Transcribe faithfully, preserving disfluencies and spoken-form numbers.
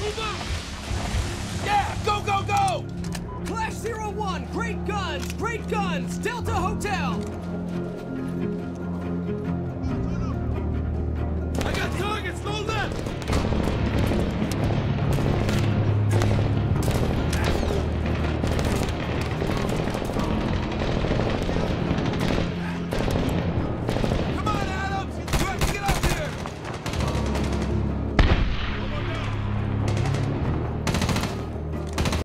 Move up! Yeah, go, go, go! Clash zero one, great guns, great guns, Delta Hotel!